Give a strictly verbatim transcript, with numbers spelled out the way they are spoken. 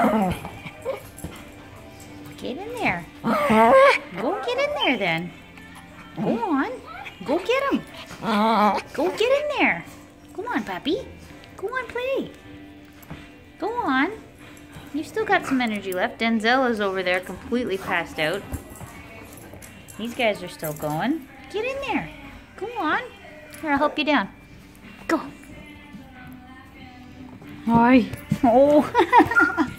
Get in there. Go get in there then. Go on. Go get him. Go get in there. Come on, puppy. Go on, play. Go on. You still got some energy left. Denzel is over there completely passed out. These guys are still going. Get in there. Go on. Here, I'll help you down. Go. Hi. Oh.